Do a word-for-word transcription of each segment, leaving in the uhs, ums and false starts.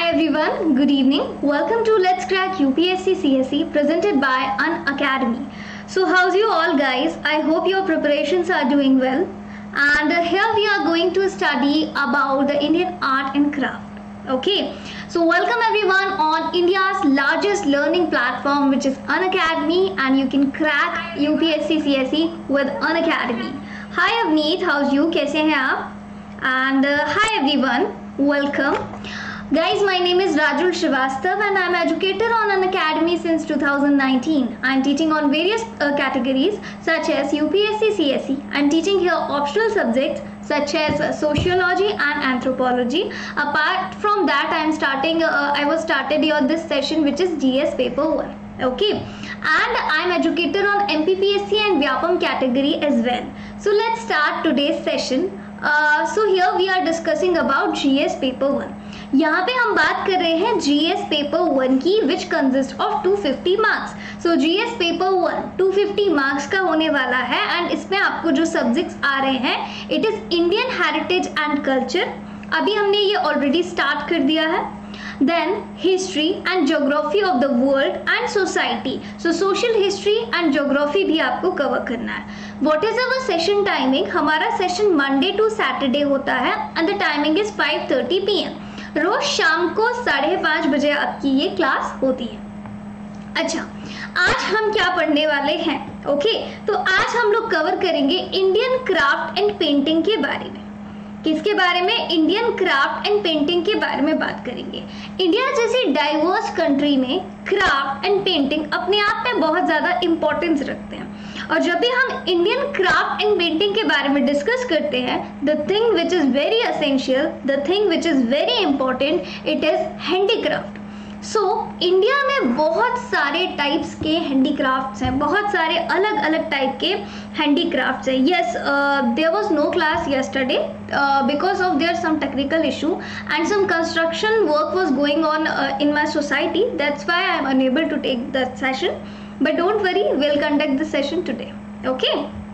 Hi everyone, good evening. Welcome to Let's Crack U P S C C S E presented by Unacademy. So how's you all guys? I hope your preparations are doing well. And uh, here we are going to study about the Indian art and craft. Okay, so welcome everyone on India's largest learning platform, which is Unacademy, and you can crack U P S C C S E with Unacademy. Hi Avneet, how's you? कैसे हैं आप? And uh, hi everyone, welcome. Guys, my name is Rajul Srivastav and I am educator on Unacademy since two thousand nineteen. I am teaching on various uh, categories such as U P S C C S E. I am teaching here optional subjects such as uh, sociology and anthropology. Apart from that, I am starting. Uh, I was started here this session, which is G S paper one. Okay, and I am educator on M P P S C and Vyapam category as well. So let's start today's session. Uh, so here we are discussing about G S paper one. यहाँ पे हम बात कर रहे हैं G S paper one की, which consist of two fifty marks. So G S paper one two fifty marks का होने वाला है एंड इसमें आपको जो सब्जेक्ट्स आ रहे हैं, it is Indian heritage and culture. अभी हमने ये ऑलरेडी स्टार्ट कर दिया है. Then history and geography of the world and society. So social history and geography भी आपको कवर करना है. What is our session timing? हमारा सेशन मंडे टू सैटरडे होता है and the timing is five thirty p m. रोज शाम को साढ़े पाँच बजे आपकी ये क्लास होती है. अच्छा, आज हम क्या पढ़ने वाले हैं? ओके okay, तो आज हम लोग कवर करेंगे इंडियन क्राफ्ट एंड पेंटिंग के बारे में. किसके बारे में? इंडियन क्राफ्ट एंड पेंटिंग के बारे में बात करेंगे. इंडिया जैसी डाइवर्स कंट्री में क्राफ्ट एंड पेंटिंग अपने आप में बहुत ज्यादा इंपॉर्टेंस रखते हैं. और जब भी हम इंडियन क्राफ्ट एंड पेंटिंग के बारे में डिस्कस करते हैं, the thing which is very essential, the thing which is very important, it is handicraft. So India में बहुत सारे टाइप्स के हैंडीक्राफ्ट्स हैं, बहुत सारे अलग अलग टाइप के हैंडीक्राफ्ट्स हैं. Yes, there was no class yesterday because of there some technical issue and some construction work was going on in my society. That's why I am unable to take that session. But don't worry, we'll conduct the session today. Okay?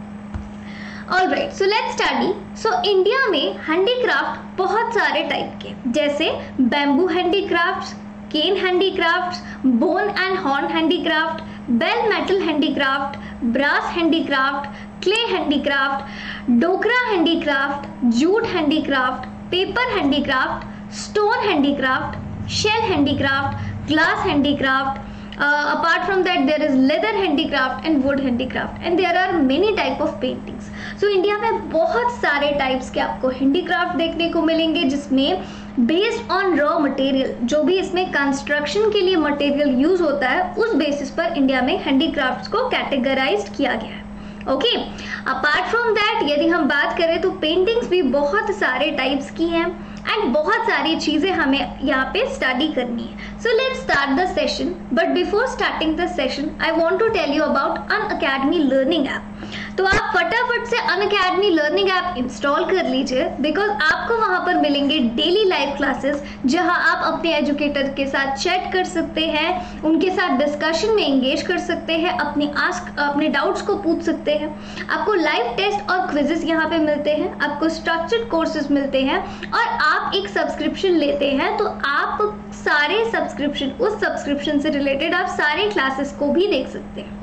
Alright, so let's study. So India में handicraft बहुत सारे type के, जैसे bamboo handicrafts, cane handicrafts, bone and horn handicraft, bell metal handicraft, brass handicraft, clay handicraft, Dokra handicraft, jute handicraft, paper handicraft, stone handicraft, shell handicraft, glass handicraft. Uh, apart from that, there is leather handicraft and wood handicraft, and there are many type of paintings. So India में बहुत सारे types के आपको handicraft देखने को मिलेंगे, जिसमें based on raw material, जो भी इसमें construction के लिए material use होता है, उस basis पर इंडिया में handicrafts को categorized किया गया है. ओके, अपार्ट फ्रॉम दैट यदि हम बात करें तो पेंटिंग्स भी बहुत सारे टाइप्स की हैं एंड बहुत सारी चीजें हमें यहाँ पे स्टडी करनी है. So let's start the session. But before starting the session I want to tell you about Unacademy learning app. तो आप फटाफट से अनअकैडमी लर्निंग ऐप इंस्टॉल कर लीजिए, बिकॉज आपको वहां पर मिलेंगे डेली लाइव क्लासेस, जहां आप अपने एजुकेटर के साथ चैट कर सकते हैं, उनके साथ डिस्कशन में एंगेज कर सकते हैं, अपने आस्क अपने डाउट्स को पूछ सकते हैं. आपको लाइव टेस्ट और क्विजेस यहाँ पे मिलते हैं, आपको स्ट्रक्चर्ड कोर्सेज मिलते हैं, और आप एक सब्सक्रिप्शन लेते हैं तो आप सारे सब्सक्रिप्शन उस सब्सक्रिप्शन से रिलेटेड आप सारे क्लासेस को भी देख सकते हैं.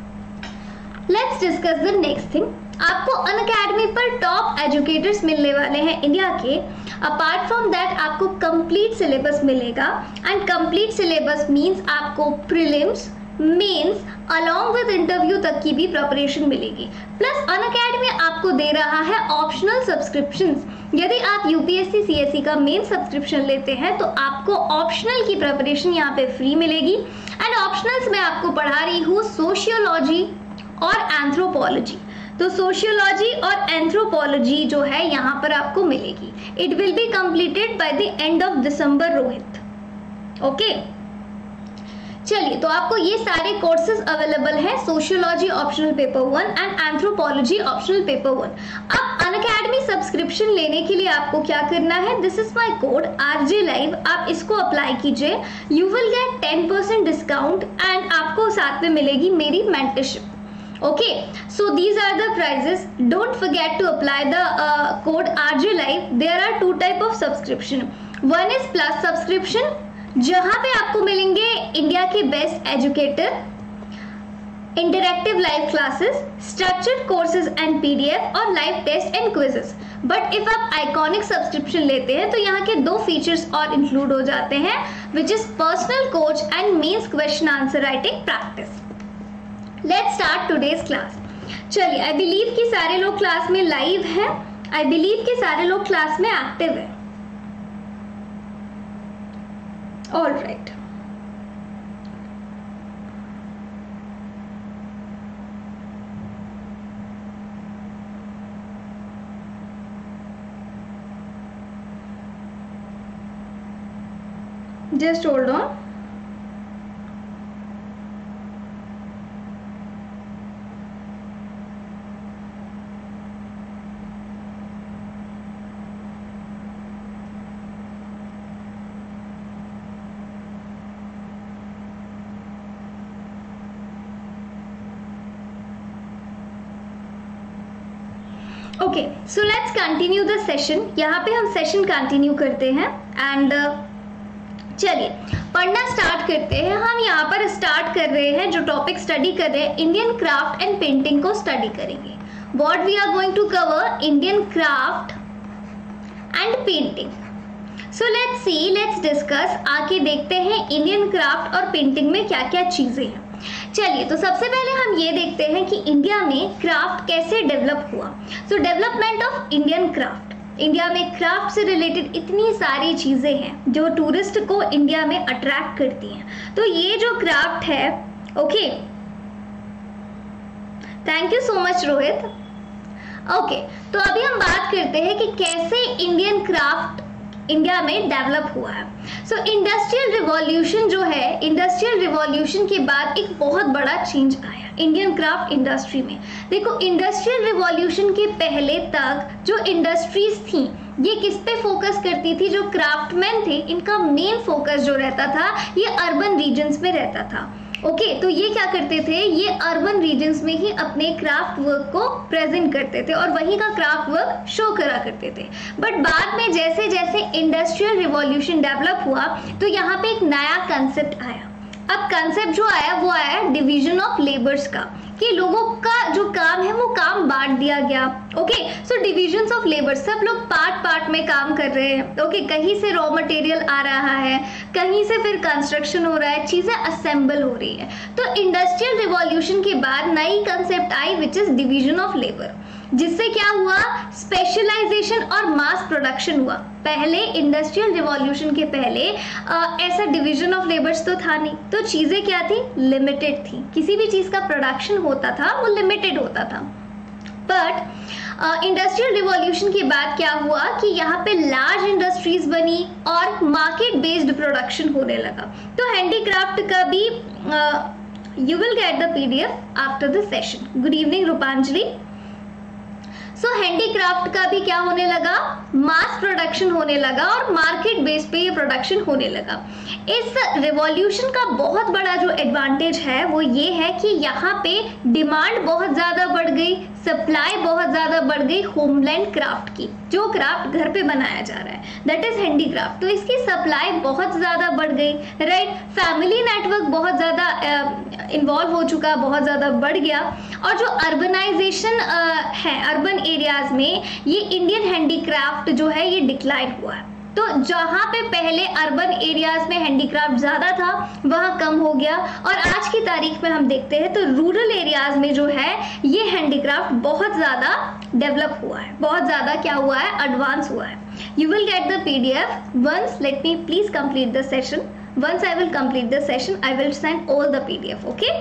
Let's discuss the next thing. आपको अनअकैडमी पर टॉप एजुकेटर्स मिलने वाले हैं इंडिया के. अपार्ट फ्रॉम दैट आपको कंप्लीट सिलेबस मिलेगा, एंड कंप्लीट सिलेबस मींस आपको prelims, mains along with interview तक की भी प्रिपरेशन मिलेगी. प्लस अनअकैडमी आपको दे रहा है ऑप्शनल सब्सक्रिप्शंस. यदि आप यूपीएससी सीएसई का मेन सब्सक्रिप्शन लेते हैं तो आपको ऑप्शनल की प्रिपरेशन यहाँ पे फ्री मिलेगी. एंड ऑप्शनल्स में आपको पढ़ा रही हूँ सोशियोलॉजी और एंथ्रोपोलॉजी. तो सोशियोलॉजी और एंथ्रोपोलॉजी जो है यहाँ पर आपको मिलेगी. It will be completed by the end of December Rohit. Okay, चलिए, तो आपको ये सारे कोर्सेज अवेलेबल है. Sociology optional paper one and anthropology optional paper one. अब अनअकैडमी सब्सक्रिप्शन लेने के लिए आपको क्या करना है? This is my code RJ live. आप इसको अप्लाई कीजिए, you will get ten percent discount and आपको साथ में मिलेगी मेरी mentorship. Okay, so these are the prices. Don't forget to apply the uh, code R J Live. There are two type of subscription. One is plus subscription, जहां पे आपको मिलेंगे India के best educator, interactive live classes, structured courses and PDF और live test and quizzes. But if आप iconic subscription लेते हैं तो यहाँ के दो फीचर्स और इंक्लूड हो जाते हैं, which is personal coach and means question answer writing practice. Let's start today's class. चलिए, आई बिलीव कि सारे लोग क्लास में लाइव हैं, आई बिलीव कि सारे लोग क्लास में एक्टिव हैं। All right, just hold on. Okay, so let's continue the session. यहाँ पे हम सेशन कंटिन्यू करते हैं एंड चलिए पढ़ना स्टार्ट करते हैं। हम यहाँ पर स्टार्ट कर रहे हैं, जो टॉपिक स्टडी कर रहे हैं, इंडियन क्राफ्ट एंड पेंटिंग को स्टडी करेंगे। What we are going to cover, Indian craft and painting. So let's see, let's discuss. आके देखते हैं इंडियन क्राफ्ट और पेंटिंग में क्या क्या चीजें हैं। चलिए, तो सबसे पहले हम ये देखते हैं कि इंडिया में क्राफ्ट कैसे डेवलप हुआ। So development of Indian craft. India में क्राफ्ट से रिलेटेड इतनी सारी चीजें हैं जो टूरिस्ट को इंडिया में अट्रैक्ट करती हैं। तो ये जो क्राफ्ट है, okay, thank you so much Rohit. Okay, तो अभी हम बात करते हैं कि कैसे इंडियन क्राफ्ट इंडिया में डेवलप हुआ है। सो इंडस्ट्रियल रिवॉल्यूशन जो है, इंडस्ट्रियल रिवॉल्यूशन के बाद एक बहुत बड़ा चेंज आया इंडियन क्राफ्ट इंडस्ट्री में। देखो, इंडस्ट्रियल रिवॉल्यूशन के पहले तक जो इंडस्ट्रीज थी, ये किस पे फोकस करती थी? जो क्राफ्टमैन थे, इनका मेन फोकस जो रहता था ये अर्बन रीजन्स में रहता था। ओके okay, तो ये क्या करते थे, ये अर्बन रीजन्स में ही अपने क्राफ्ट वर्क को प्रेजेंट करते थे और वहीं का क्राफ्ट वर्क शो करा करते थे। बट बाद में जैसे जैसे इंडस्ट्रियल रिवॉल्यूशन डेवलप हुआ तो यहाँ पे एक नया कंसेप्ट आया। अब कंसेप्ट जो आया वो आया डिवीजन ऑफ लेबर्स का, कि लोगों का जो काम है वो काम बांट दिया गया। Okay, so divisions of labour, सब लोग पार्ट पार्ट में काम कर रहे हैं। ओके okay, कहीं से रॉ मटेरियल आ रहा है, कहीं से फिर कंस्ट्रक्शन हो रहा है, चीजें असेंबल हो रही है। तो इंडस्ट्रियल रिवॉल्यूशन के बाद नई कंसेप्ट आई which is division of labour, जिससे क्या हुआ, स्पेशलाइजेशन और मास प्रोडक्शन हुआ। पहले इंडस्ट्रियल रिवॉल्यूशन के पहले आ, ऐसा डिवीजन ऑफ लेबर्स तो था नहीं, तो चीजें क्या थी, लिमिटेड थी। किसी भी चीज का प्रोडक्शन होता था वो लिमिटेड होता था। बट इंडस्ट्रियल रिवॉल्यूशन के बाद क्या हुआ कि यहाँ पे लार्ज इंडस्ट्रीज बनी और मार्केट बेस्ड प्रोडक्शन होने लगा। तो हैंडीक्राफ्ट का भी you will get the PDF after the session. Good evening Rupanjali. So so, handicraft का भी क्या होने लगा, मास प्रोडक्शन होने लगा और मार्केट बेस पे ये प्रोडक्शन होने लगा। इस रिवॉल्यूशन का बहुत बड़ा जो एडवांटेज है वो ये है कि यहाँ पे डिमांड बहुत ज्यादा बढ़ गई, सप्लाई बहुत ज्यादा बढ़ गई होमलैंड क्राफ्ट की, जो क्राफ्ट घर पे बनाया जा रहा है, दैट इज हैंडीक्राफ्ट। तो इसकी सप्लाई बहुत ज्यादा बढ़ गई, राइट। फैमिली नेटवर्क बहुत ज्यादा इन्वॉल्व हो चुका, बहुत ज्यादा बढ़ गया। और जो अर्बनाइजेशन है, अर्बन एरियाज में ये इंडियन हैंडीक्राफ्ट जो है ये डिक्लाइन हुआ है। तो जहाँ पे पहले अर्बन एरियाज में हैंडीक्राफ्ट ज्यादा था वहाँ कम हो गया, और आज की तारीख में हम देखते हैं तो रूरल एरियाज में जो है ये हैंडीक्राफ्ट बहुत ज्यादा डेवलप हुआ है, बहुत ज्यादा क्या हुआ है, एडवांस हुआ है। You will get the PDF once, let me please complete the session. Once I will complete the session, I will send all the P D F, okay?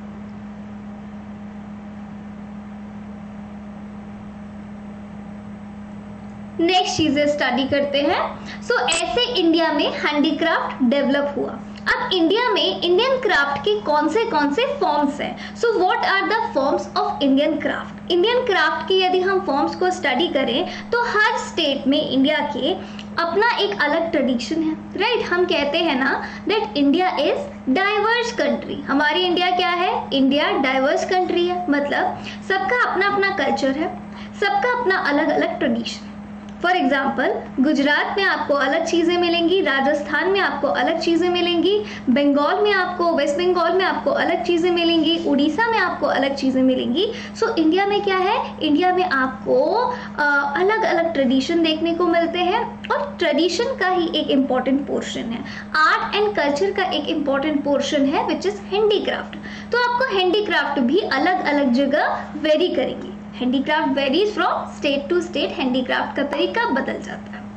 Next चीजें स्टडी करते हैं। सो so, ऐसे India में handicraft develop हुआ। अब India में Indian craft के कौन से कौन से फॉर्म्स हैं? So what are the forms of Indian craft? Indian craft की यदि हम फॉर्म्स को स्टडी करें तो हर स्टेट में इंडिया के अपना एक अलग ट्रेडिशन है, राइट right? हम कहते हैं ना that India is diverse country. हमारी इंडिया क्या है? इंडिया डाइवर्स कंट्री है, मतलब सबका अपना अपना कल्चर है, सबका अपना अलग अलग ट्रेडिशन। फॉर एग्जाम्पल गुजरात में आपको अलग चीज़ें मिलेंगी, राजस्थान में आपको अलग चीज़ें मिलेंगी, बंगाल में आपको वेस्ट बंगाल में आपको अलग चीज़ें मिलेंगी, उड़ीसा में आपको अलग चीज़ें मिलेंगी। सो so, इंडिया में क्या है, इंडिया में आपको आ, अलग अलग ट्रेडिशन देखने को मिलते हैं और ट्रेडिशन का ही एक इम्पॉर्टेंट पोर्शन है, आर्ट एंड कल्चर का एक इम्पॉर्टेंट पोर्शन है विच इज़ हैंडीक्राफ्ट। तो आपको हैंडीक्राफ्ट भी अलग अलग जगह वेरी करेंगी। Handicraft varies from state to state, handicraft का तरीका बदल जाता है।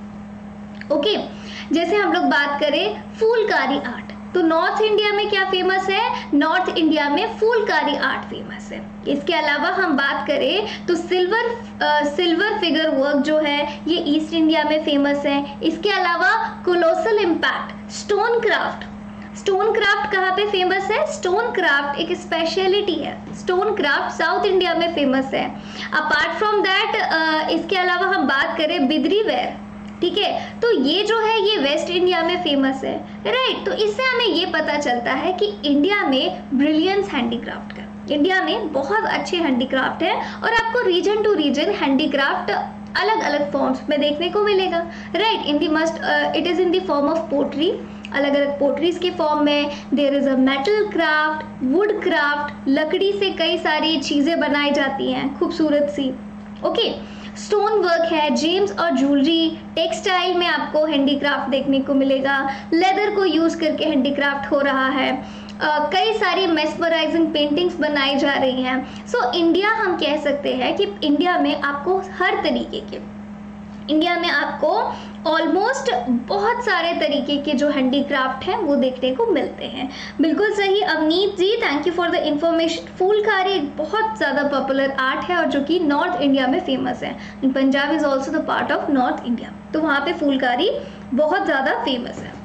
Okay okay. जैसे हम लोग बात करें फूलकारी आर्ट, तो नॉर्थ इंडिया में क्या फेमस है, नॉर्थ इंडिया में फूलकारी आर्ट फेमस है। इसके अलावा हम बात करें तो सिल्वर सिल्वर फिगर वर्क जो है ये ईस्ट इंडिया में फेमस है। इसके अलावा colossal impact, stone craft, stone craft कहाँ पे फेमस है, स्टोन क्राफ्ट एक स्पेशलिटी है, स्टोन क्राफ्ट साउथ इंडिया में फेमस है। अपार्ट फ्रॉम दैट इसके अलावा हम बात करें बिदरी वेयर, ठीक है, तो ये जो है ये वेस्ट इंडिया में फेमस है, राइट। तो इससे हमें ये पता चलता है कि इंडिया में ब्रिलियंस हैंडीक्राफ्ट का, इंडिया में बहुत अच्छे हैंडीक्राफ्ट है और आपको रीजन टू रीजन हैंडीक्राफ्ट अलग अलग फॉर्म्स में देखने को मिलेगा, right. In the must it is in the form of pottery, अलग अलग पोट्रीज के फॉर्म में, there is a metal craft, wood craft, लकड़ी से कई सारी चीजें बनाई जाती हैं खूबसूरत सी, ओके। स्टोन वर्क है, जेम्स और ज्वेलरी, टेक्सटाइल में आपको हैंडीक्राफ्ट देखने को मिलेगा, लेदर को यूज करके हैंडीक्राफ्ट हो रहा है, uh, कई सारी मेस्मराइजिंग पेंटिंग्स बनाई जा रही हैं। सो so, इंडिया हम कह सकते हैं कि इंडिया में आपको हर तरीके के, इंडिया में आपको ऑलमोस्ट बहुत सारे तरीके के जो हैंडीक्राफ्ट हैं वो देखने को मिलते हैं। बिल्कुल सही Avneet ji, thank you for the information. Phulkari एक बहुत ज़्यादा पॉपुलर आर्ट है और जो कि नॉर्थ इंडिया में फेमस है, Punjab is also the part of north India, तो वहाँ पे फूलकारी बहुत ज़्यादा फेमस है।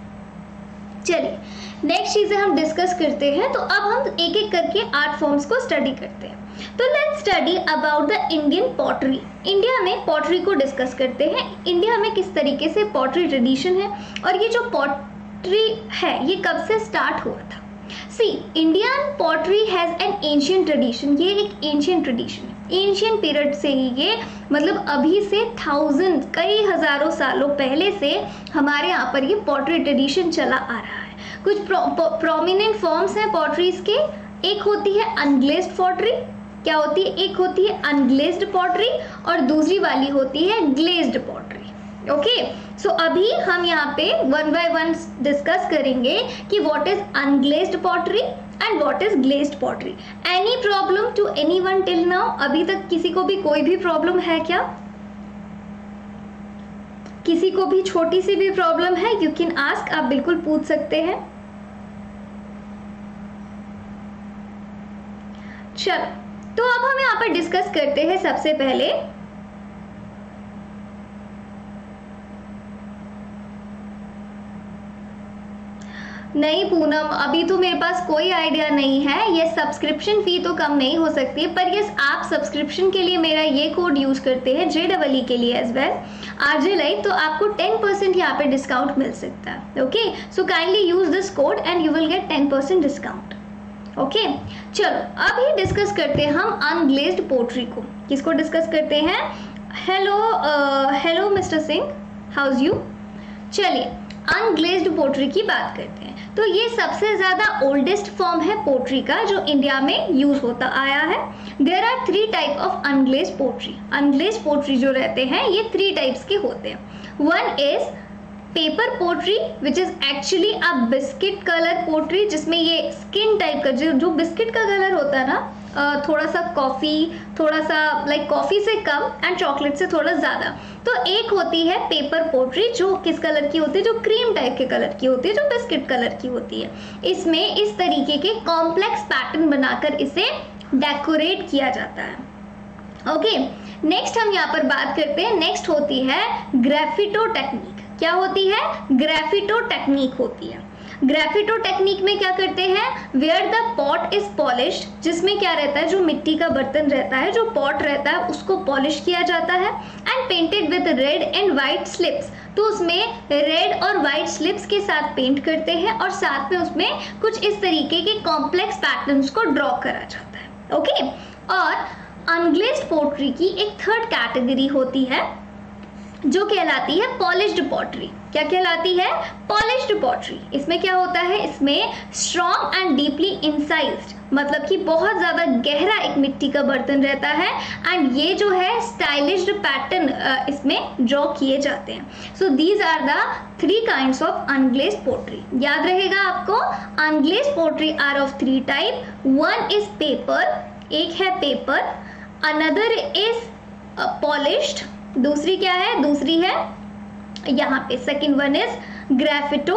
चलिए नेक्स्ट चीज़ें हम डिस्कस करते हैं, तो अब हम एक एक करके आर्ट फॉर्म्स को स्टडी करते हैं। तो let's study about the Indian pottery. India में पॉटरी को डिस्कस करते हैं, इंडिया में किस तरीके से पॉटरी ट्रेडिशन है और ये जो पॉटरी है ये कब से स्टार्ट हुआ था। See Indian pottery has an ancient tradition, ये एक एंशियंट ट्रेडिशन है, एंशियंट पीरियड से ही ये, मतलब अभी से थाउजेंड कई हजारों सालों पहले से हमारे यहाँ पर ये पॉटरी ट्रेडिशन चला आ रहा है। कुछ प्रोमिनेंट फॉर्म्स हैं पॉटरीज के, एक होती है अनग्लेज्ड पॉटरी, क्या होती है, एक होती है अनग्लेज्ड पॉटरी और दूसरी वाली होती है ग्लेज्ड पॉटरी। ओके, सो अभी हम यहाँ पे वन बाय वन डिस्कस करेंगे कि what is unglazed pottery and what is glazed pottery. Any problem to anyone till now, अभी तक किसी को भी कोई भी प्रॉब्लम है क्या, किसी को भी छोटी सी भी प्रॉब्लम है, यू कैन आस्क, आप बिल्कुल पूछ सकते हैं। चलो तो अब हम यहाँ पर डिस्कस करते हैं सबसे पहले नहीं पूनम, अभी तो मेरे पास कोई आइडिया नहीं है, ये सब्सक्रिप्शन फी तो कम नहीं हो सकती, पर यस आप सब्सक्रिप्शन के लिए मेरा ये कोड यूज करते हैं जे डबल ई के लिए एज वेल, आरजे लाइक, तो आपको टेन परसेंट यहाँ पे डिस्काउंट मिल सकता है। Okay, so kindly use this code and you will get ten percent discount. Okay okay, चलो अभी डिस्कस करते हैं हम अनग्लेज्ड पोट्री को। किसको डिस्कस करते हैं, hello hello mister Singh, how's you. चलिए अनग्लेज्ड पोट्री की बात करते हैं। तो ये सबसे ज़्यादा ओल्डेस्ट फॉर्म है पोट्री का जो इंडिया में यूज होता आया है। There are three type of unglazed pottery. Unglazed pottery जो रहते हैं ये थ्री टाइप्स के होते हैं। One is paper pottery which is actually a biscuit colour pottery, जिसमें ये स्किन टाइप का जो जो बिस्किट का कलर होता है ना, थोड़ा सा कॉफी, थोड़ा सा लाइक कॉफी से कम एंड चॉकलेट से थोड़ा ज्यादा। तो एक होती है पेपर पोट्री जो किस कलर की होती है, जो क्रीम टाइप के कलर की होती है, जो बिस्किट कलर की होती है। इसमें इस तरीके के कॉम्प्लेक्स पैटर्न बनाकर इसे डेकोरेट किया जाता है। ओके okay, नेक्स्ट हम यहाँ पर बात करते हैं, नेक्स्ट होती है ग्रेफिटो टेक्निक। क्या होती है, ग्रेफिटो टेक्निक होती है। ग्रेफिटो टेक्निक में क्या करते हैं, where the pot is polished, जिसमें क्या रहता है, जो मिट्टी का बर्तन रहता है, जो पॉट रहता है उसको पॉलिश किया जाता है and painted with red and white slips. तो उसमें रेड और व्हाइट स्लिप्स के साथ पेंट करते हैं और साथ में उसमें कुछ इस तरीके के कॉम्प्लेक्स पैटर्न्स को ड्रॉ करा जाता है। ओके, और अनग्लेज्ड पोट्री की एक थर्ड कैटेगरी होती है जो कहलाती है पॉलिश्ड पॉटरी। क्या कहलाती है? Polished pottery. इसमें क्या होता है? इसमें स्ट्रॉन्ग एंड डीपली इंसाइज्ड, मतलब कि बहुत ज्यादा गहरा एक मिट्टी का बर्तन रहता है एंड ये जो है स्टाइलिश्ड पैटर्न इसमें ड्रॉ किए जाते हैं। So these are the three kinds of unglazed pottery. याद रहेगा आपको, unglazed pottery are of three type. One is paper, एक है पेपर, अनदर इज पॉलिश्ड, दूसरी क्या है? दूसरी है यहाँ पे second one is graffito,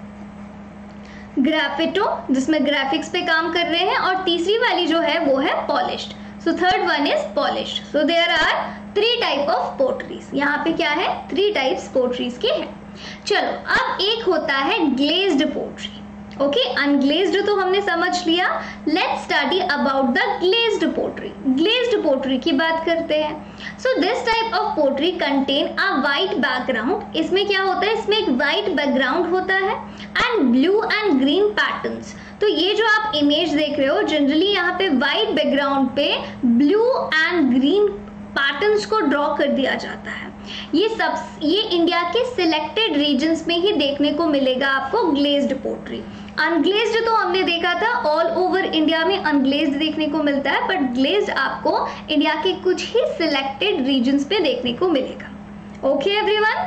graffito जिसमें ग्राफिक्स पे काम कर रहे हैं, और तीसरी वाली जो है वो है polished. So third one is polished. So there are three type of potteries. यहाँ पे क्या है? थ्री टाइप्स पोट्रीज के हैं। चलो अब एक होता है ग्लेज्ड पोट्री। ओके, अनग्लेज्ड तो हमने समझ लिया। Let's study about the glazed pottery. Glazed pottery की बात करते हैं। So this type of pottery contain a white background. इसमें क्या होता है? इसमें एक वाइट बैकग्राउंड होता है and blue and green patterns. तो ये जो आप इमेज देख रहे हो, जनरली यहाँ पे वाइट बैकग्राउंड पे ब्लू एंड ग्रीन पैटर्न्स को ड्रॉ कर दिया जाता है। ये सब ये इंडिया के सिलेक्टेड रीजन्स में ही देखने को मिलेगा आपको ग्लेज्ड पोट्री। अनग्लेज्ड तो हमने देखा था ऑल ओवर इंडिया में अनग्लेज्ड देखने को मिलता है, बट ग्लेज्ड आपको इंडिया के कुछ ही सिलेक्टेड रीजन्स पे देखने को मिलेगा। Okay everyone,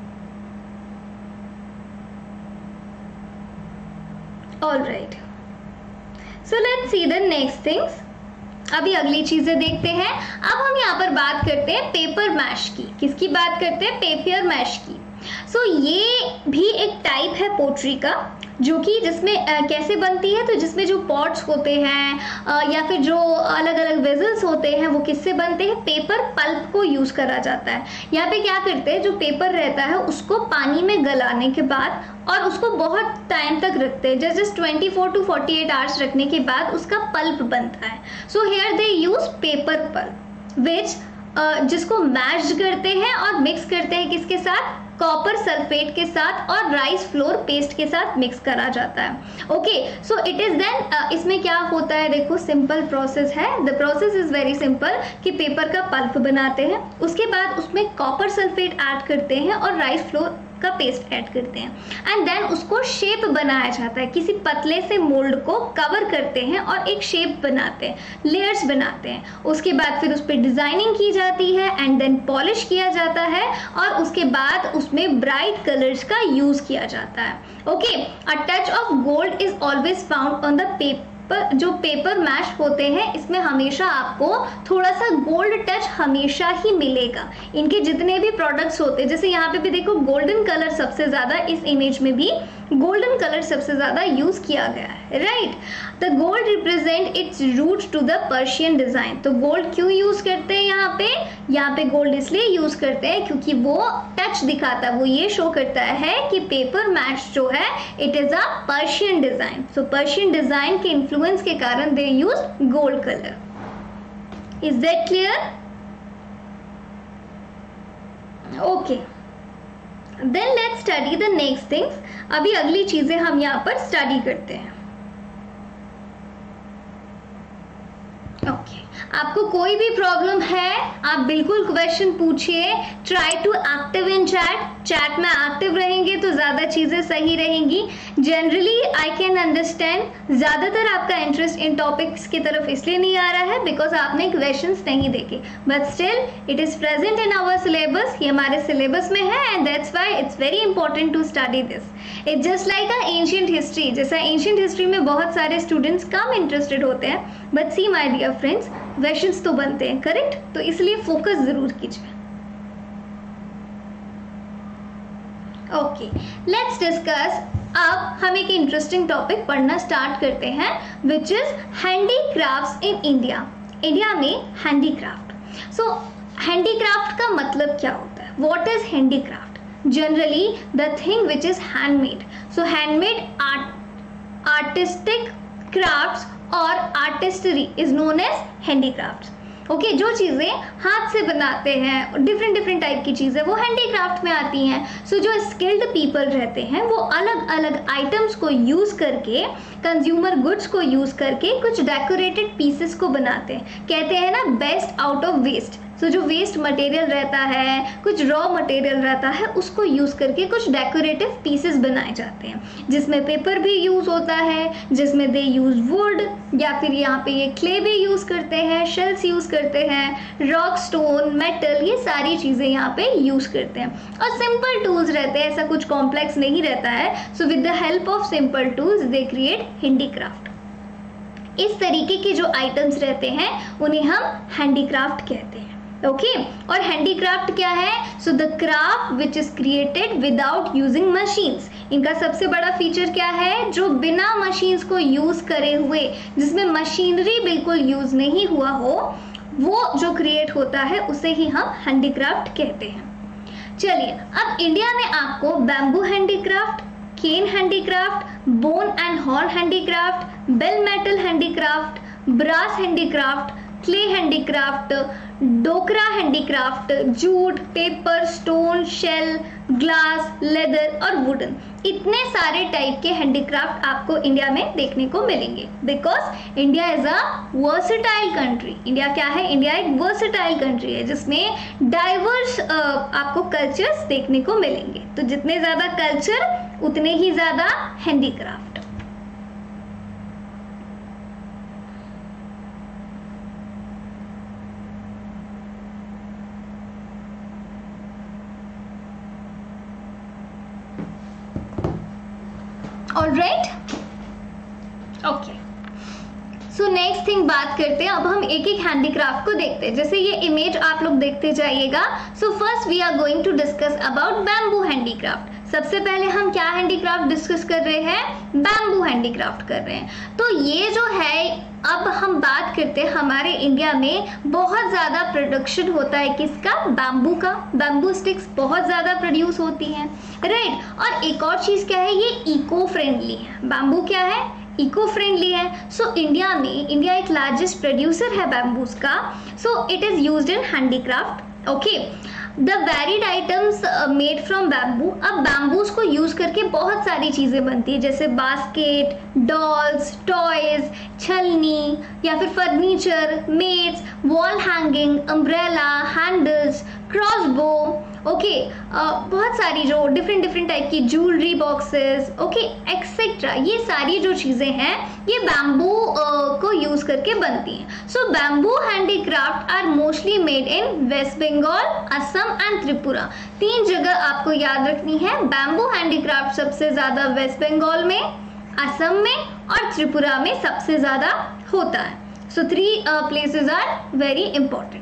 alright, so let's see the next things. अभी अगली चीजें देखते हैं। अब हम यहाँ पर बात करते हैं पेपर मैश की। किसकी बात करते हैं? पेपर मैश की। सो so, ये भी एक टाइप है पोट्री का, जो कि जिसमें आ, कैसे बनती है? तो जिसमें जो पॉट्स होते हैं आ, या फिर जो अलग अलग वेजल्स होते हैं वो किससे बनते हैं? पेपर पल्प को यूज करा जाता है। यहाँ पे क्या करते हैं? जो पेपर रहता है उसको पानी में गलाने के बाद और उसको बहुत टाइम तक रखते हैं, just just twenty four to forty eight hours रखने के बाद उसका पल्प बनता है। So here they use paper pulp which जिसको मैश करते हैं और मिक्स करते हैं किसके साथ? कॉपर सल्फेट के साथ और राइस फ्लोर पेस्ट के साथ मिक्स करा जाता है। Okay, so it is then इसमें क्या होता है? देखो सिंपल प्रोसेस है। The process is very simple कि पेपर का पल्प बनाते हैं, उसके बाद उसमें कॉपर सल्फेट ऐड करते हैं और राइस फ्लोर का पेस्ट ऐड करते हैं एंड देन उसको शेप बनाया जाता है। किसी पतले से मोल्ड को कवर करते हैं और एक शेप बनाते हैं, लेयर्स बनाते हैं। उसके बाद फिर उस पर डिजाइनिंग की जाती है एंड देन पॉलिश किया जाता है और उसके बाद उसमें ब्राइट कलर्स का यूज किया जाता है। Okay, a touch of gold is always found on the paper. पर जो पेपर मैश होते हैं इसमें हमेशा आपको थोड़ा सा गोल्ड टच हमेशा ही मिलेगा। इनके जितने भी प्रोडक्ट्स होते हैं, जैसे यहाँ पे भी देखो गोल्डन कलर सबसे ज्यादा, इस इमेज में भी गोल्डन कलर सबसे ज्यादा यूज किया गया है, right. The gold represent its root to the Persian design. तो गोल्ड क्यों यूज करते हैं यहाँ पे? यहाँ पे गोल्ड इसलिए यूज करते हैं क्योंकि वो टच दिखाता है, वो ये शो करता है कि पेपर मैश जो है it is a Persian design. So Persian design के इन्फ्लुएंस के कारण they use gold colour. Is that clear? Okay, then let's study the next things. अभी अगली चीजें हम यहाँ पर स्टडी करते हैं। Okay okay. आपको कोई भी प्रॉब्लम है आप बिल्कुल क्वेश्चन पूछिए। Try to active in chat. Chat में एक्टिव रहेंगे तो ज्यादा चीजें सही रहेंगी। जनरली आई कैन अंडरस्टैंड ज्यादातर आपका इंटरेस्ट इन टॉपिक्स की तरफ इसलिए नहीं आ रहा है बिकॉज आपने क्वेश्चंस नहीं देखे, but still it is present in our syllabus. ये हमारे सिलेबस में है and that's why it's very important to study this. It's just like a ancient history. जैसा एंशिएंट हिस्ट्री में बहुत सारे स्टूडेंट्स कम इंटरेस्टेड होते हैं, but see my dear friends questions तो बनते हैं, करेक्ट? तो इसलिए फोकस जरूर कीजिए। Okay, let's discuss. अब हम एक इंटरेस्टिंग टॉपिक पढ़ना स्टार्ट करते हैं which is handicrafts in India. India में हैंडीक्राफ्ट। सो हैंडीक्राफ्ट का मतलब क्या होता है? What is handicraft? Generally the thing which is handmade. So handmade art artistic crafts और artistry is known as handicrafts. Okay, जो चीजें हाथ से बनाते हैं, डिफरेंट डिफरेंट टाइप की चीजें, वो हैंडीक्राफ्ट में आती हैं। सो so, जो स्किल्ड पीपल रहते हैं वो अलग अलग आइटम्स को यूज करके, कंज्यूमर गुड्स को यूज करके कुछ डेकोरेटेड पीसेस को बनाते हैं। कहते हैं ना best out of waste. So so, जो वेस्ट मटेरियल रहता है, कुछ रॉ मटेरियल रहता है, उसको यूज़ करके कुछ डेकोरेटिव पीसेस बनाए जाते हैं, जिसमें पेपर भी यूज़ होता है, जिसमें दे यूज़ वुड, या फिर यहाँ पे ये क्ले भी यूज़ करते हैं, शेल्स यूज़ करते हैं, रॉक, स्टोन, मेटल, ये सारी चीज़ें यहाँ पे यूज़ करते हैं। और सिंपल टूल्स रहते हैं, ऐसा कुछ कॉम्प्लेक्स नहीं रहता है। So with the help of simple tools they create handicraft. इस तरीके के जो आइटम्स रहते हैं उन्हें हम हैंडीक्राफ्ट कहते हैं। Okay okay? और हैंडीक्राफ्ट क्या है? So the craft which is created without using machines. इनका सबसे बड़ा फीचर क्या है? जो बिना मशीन्स को यूज करे हुए, जिसमें मशीनरी बिल्कुल यूज नहीं हुआ हो, वो जो क्रिएट होता है उसे ही हम हैंडीक्राफ्ट कहते हैं। चलिए, अब इंडिया में आपको bamboo handicraft, cane handicraft, bone and horn handicraft, bell metal handicraft, brass handicraft, clay handicraft, Dokra handicraft, jute, paper, stone, shell, glass, leather और वुडन, इतने सारे टाइप के हैंडीक्राफ्ट आपको इंडिया में देखने को मिलेंगे। Because India is a versatile country. India क्या है? इंडिया एक वर्सेटाइल कंट्री है जिसमें डाइवर्स आपको कल्चर्स देखने को मिलेंगे। तो जितने ज्यादा कल्चर उतने ही ज्यादा handicraft. Alright, okay. So next thing बात करते हैं, अब हम एक एक हैंडीक्राफ्ट को देखते हैं। जैसे ये इमेज आप लोग देखते जाइएगा। So first we are going to discuss about bamboo handicraft. सबसे पहले हम क्या हैंडीक्राफ्ट डिस्कस कर रहे हैं? बैम्बू हैंडीक्राफ्ट कर रहे हैं। तो ये जो है, अब हम बात करते हैं, हमारे इंडिया में बहुत ज़्यादा प्रोडक्शन होता है किसका? बैम्बू का। बैम्बू स्टिक्स बहुत ज़्यादा प्रोड्यूस होती हैं, राइट। और एक और चीज़ क्या है? ये इको फ्रेंडली है। बैम्बू क्या है? इको फ्रेंडली है। सो इंडिया में, इंडिया एक लार्जेस्ट प्रोड्यूसर है बैम्बूज का। So it is used in handicraft. Okay, the varied items made from bamboo. अब बैम्बूज को यूज करके बहुत सारी चीजें बनती है, जैसे बास्केट, डॉल्स, टॉयज, छलनी, या फिर furniture, mats, wall hanging, umbrella, handles, crossbow, okay, बहुत सारी जो डिफरेंट डिफरेंट टाइप की ज्वेलरी बॉक्सेस, ओके, एक्सेट्रा, ये सारी जो चीजें हैं ये बैम्बू uh, को यूज करके बनती हैं। So bamboo handicraft are mostly made in West Bengal, Assam and Tripura. तीन जगह आपको याद रखनी है। बैम्बू हैंडीक्राफ्ट सबसे ज्यादा वेस्ट बंगाल में, असम में और त्रिपुरा में सबसे ज्यादा होता है। So three places are very important.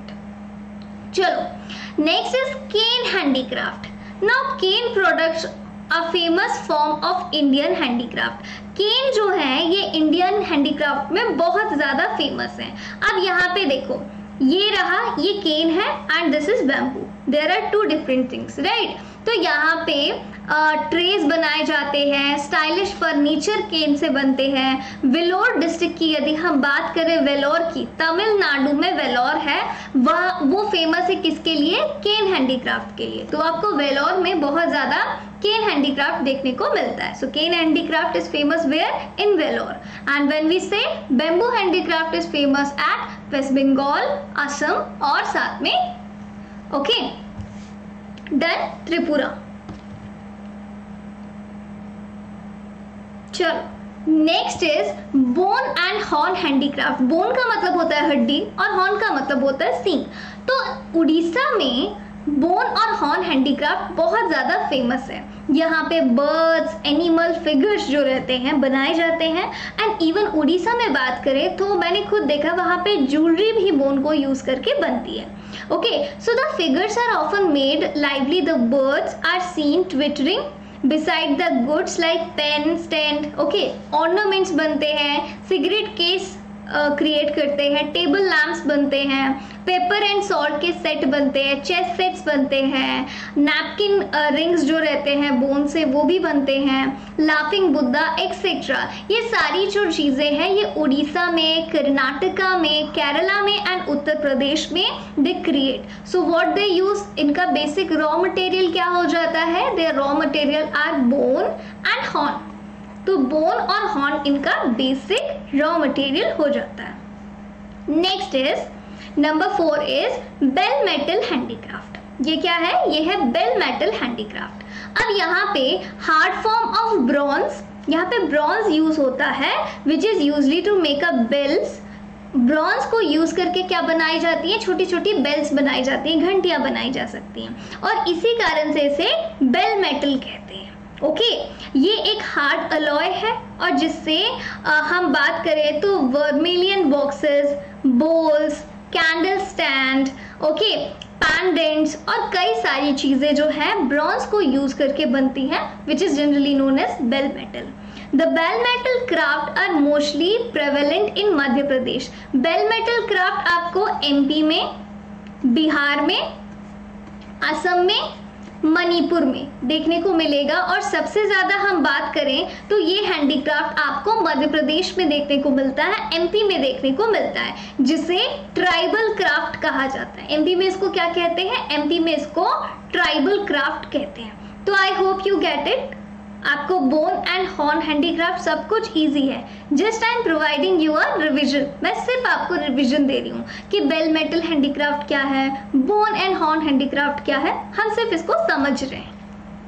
चलो, next is cane handicraft. Now cane products a famous form of Indian handicraft. Cane जो है ये इंडियन हैंडीक्राफ्ट में बहुत ज्यादा फेमस है। अब यहाँ पे देखो, ये रहा, ये केन है and this is bamboo. There are two different things, right. तो यहाँ पे ट्रेस बनाए जाते हैं, स्टाइलिश फर्नीचर केन से बनते हैं। वेलोर डिस्ट्रिक्ट की यदि हम बात करें, वेलोर की, तमिलनाडु में वेलोर है, वह वो फेमस है किसके लिए? केन हैंडीक्राफ्ट के लिए। तो आपको वेलोर में बहुत ज्यादा केन हैंडीक्राफ्ट देखने को मिलता है। So cane handicraft is famous where? In Vellore. And when we say bamboo handicraft is famous at West Bengal, Assam और साथ में, ओके, डन, त्रिपुरा। चलो, next is bone and horn handicraft. Bone का मतलब होता है हड्डी और हॉर्न का मतलब होता है सींग। तो उड़ीसा में बोन और हॉर्न हैंडीक्राफ्ट बहुत ज्यादा फेमस है। यहाँ पे बर्ड्स, एनिमल फिगर्स जो रहते हैं बनाए जाते हैं। एंड इवन उड़ीसा में बात करें तो मैंने खुद देखा, वहाँ पे ज्वेलरी भी बोन को यूज करके बनती है। Okay, so the figures are often made lively, the birds are seen twittering beside the goods like pen stand, okay, ornaments बनते हैं, सिगरेट केस क्रिएट uh, करते हैं, टेबल लैम्प्स बनते हैं, पेपर एंड सॉल्ट के सेट बनते हैं, chess sets बनते हैं, नैपकिन रिंग्स जो रहते हैं बोन से वो भी बनते हैं, लाफिंग बुद्धा एक्सेट्रा। ये सारी जो चीज़ें हैं ये उड़ीसा में, कर्नाटका में, केरला में एंड उत्तर प्रदेश में they create. So what they use, इनका बेसिक रॉ मटेरियल क्या हो जाता है? Their raw material are bone and horn. तो बोन और हॉर्न इनका बेसिक रॉ मटेरियल हो जाता है। Next is number four is bell metal handicraft. ये क्या है? ये है बेल मेटल हैंडीक्राफ्ट। अब यहाँ पे हार्ड फॉर्म ऑफ ब्रॉन्ज, यहाँ पे ब्रॉन्ज यूज होता है which is usually to make up bells. Bronze को यूज करके क्या बनाई जाती है? छोटी छोटी बेल्स बनाई जाती हैं, घंटियां बनाई जा सकती हैं, और इसी कारण से इसे बेल मेटल कहते हैं। ओके okay, ये एक हार्ड अलॉय है और जिससे हम बात करें तो vermilion boxes, bowls, candle stand, okay, pendants और कई सारी चीजें जो है ब्रॉन्ज को यूज करके बनती हैं, which is generally known as bell metal. The bell metal craft are mostly prevalent in Madhya Pradesh. Bell metal craft आपको एमपी में, बिहार में, असम में, मणिपुर में देखने को मिलेगा, और सबसे ज्यादा हम बात करें तो ये हैंडीक्राफ्ट आपको मध्य प्रदेश में देखने को मिलता है, एमपी में देखने को मिलता है, जिसे ट्राइबल क्राफ्ट कहा जाता है। एमपी में इसको क्या कहते हैं? एमपी में इसको ट्राइबल क्राफ्ट कहते हैं। तो I hope you get it. आपको बोन एंड हॉर्न हैंडीक्राफ्ट सब कुछ इजी है, just I am providing you a revision. मैं सिर्फ आपको रिविजन दे रही हूँ कि बेल मेटल हैंडीक्राफ्ट क्या है, बोन एंड हॉर्न हैंडीक्राफ्ट क्या है, हम सिर्फ इसको समझ रहे हैं।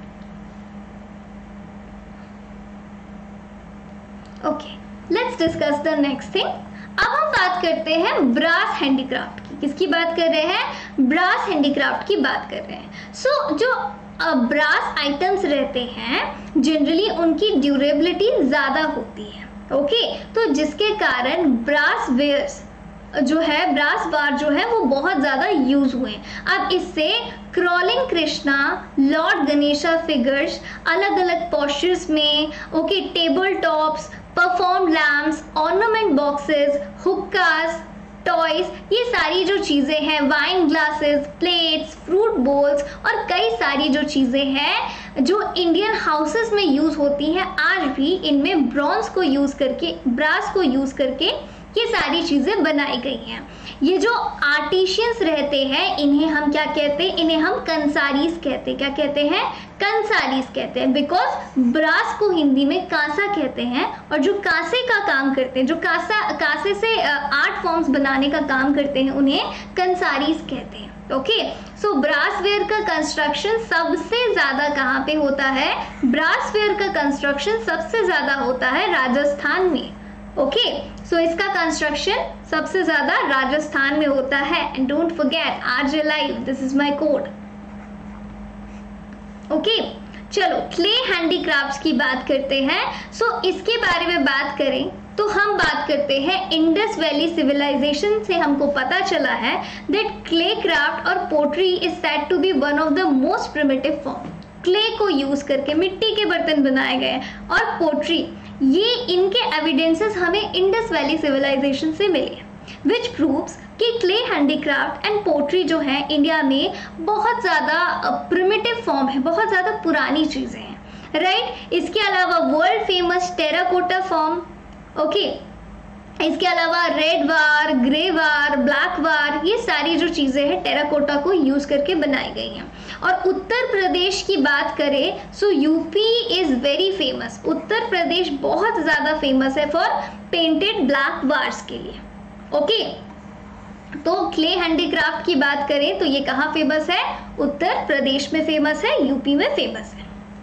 Okay, let's discuss the next thing. अब हम बात करते हैं ब्रास हैंडीक्राफ्ट की। किसकी बात कर रहे हैं? ब्रास हैंडीक्राफ्ट की बात कर रहे हैं। सो so, जो ब्रास आइटम्स रहते हैं जनरली उनकी ड्यूरेबिलिटी ज्यादा होती है। Okay okay? तो जिसके कारण ब्रास वेयर्स जो है, ब्रास बार जो है वो बहुत ज्यादा यूज हुए। अब इससे crawling Krishna, Lord Ganesha figures अलग अलग पोस्चर्स में, okay, table tops, perform lamps, ornament boxes, hookahs, toys, ये सारी जो चीजें हैं, wine glasses, plates, fruit bowls और कई सारी जो चीजें हैं जो इंडियन हाउसेस में यूज होती हैं, आज भी इनमें ब्रॉन्ज को यूज करके, ब्रास को यूज करके ये सारी चीजें बनाई गई हैं। ये जो आर्टिशियंस रहते हैं इन्हें हम क्या कहते हैं? इन्हें हम कंसारीज कहते हैं। क्या कहते हैं? कंसारीज कहते हैं, बिकॉज ब्रास को हिंदी में कांसा कहते हैं, और जो कांसे का काम करते हैं, जो कांसा कांसे से आर्ट फॉर्म्स बनाने का काम करते हैं, उन्हें कंसारीज कहते हैं। ओके, सो ब्रास वेयर का कंस्ट्रक्शन सबसे ज्यादा कहाँ पे होता है? ब्रास वेयर का कंस्ट्रक्शन सबसे ज्यादा होता है राजस्थान में। ओके, सो इसका कंस्ट्रक्शन सबसे ज्यादा राजस्थान में होता है। And don't forget RJ live, this is my code. Okay, चलो क्ले हैंडीक्राफ्ट्स की बात करते हैं। सो so, इसके बारे में बात करें तो हम बात करते हैं इंडस वैली सिविलाइजेशन से हमको पता चला है दैट क्ले क्राफ्ट और pottery is said to be one of the most primitive form. Clay को यूज करके मिट्टी के बर्तन बनाए गए, और पोट्री, ये इनके एविडेंसेस हमें इंडस वैली सिविलाइजेशन से मिले, विच प्रूव्स कि क्ले हैंडीक्राफ्ट एंड पोट्री जो है इंडिया में बहुत ज़्यादा प्रिमिटिव फॉर्म है, बहुत ज़्यादा पुरानी चीज़ें हैं, राइट। इसके अलावा world famous terracotta form, okay, इसके अलावा red ware, grey ware, black ware, ये सारी जो चीज़ें हैं टेराकोटा को यूज़ करके बनाई गई हैं। और उत्तर प्रदेश की बात करें so UP is very famous. Uttar Pradesh बहुत ज़्यादा फेमस है फॉर पेंटेड ब्लैक वार्स के लिए। ओके, तो क्ले हैंडीक्राफ्ट की बात करें तो ये कहाँ फेमस है? उत्तर प्रदेश में फेमस है, यूपी में फेमस है।